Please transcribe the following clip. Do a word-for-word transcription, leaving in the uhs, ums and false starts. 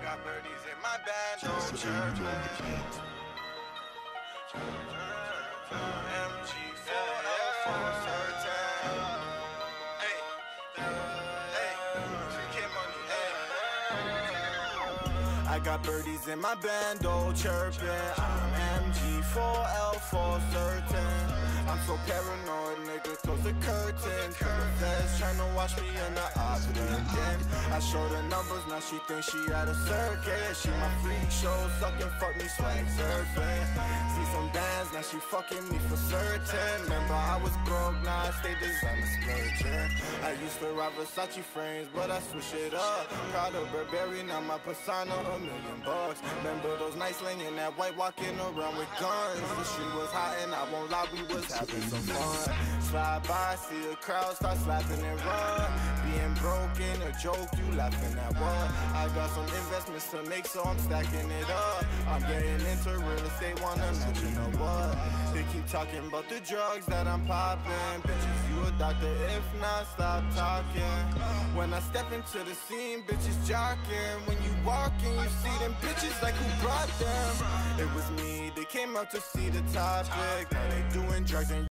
got birdies in my band, oh chirping. M G four L four certain. Hey, hey, three K money, hey. I got birdies in my band, oh chirping. I'm M G four L four certain. I'm so paranoid, nigga, close the curtains. The feds tryna watch me in the odds again. I show the numbers, now she thinks she at a circuit. She my freak show, suckin', fuck me, swag surfing. See some bands, now she fucking me for certain. Remember I was broke, now I stay designer splurging. I used to rock Versace frames, but I switch it up. Proud of Burberry, now my persona a million bucks. Remember those nights laying in that white, walking around with guns. The street was hot and I won't lie, we was having some fun. Slide by, see a crowd, start slapping and run. Being broken, a joke, you laughing at what? I got some investments to make, so I'm stacking it up. I'm getting into real estate, wanna mention the what? They keep talking about the drugs that I'm popping. Bitches, you a doctor, if not, stop talking. When I step into the scene, bitches jocking. When you walking, you see them bitches like who brought them. It was me, they came out to see the topic. Now they doing drugs and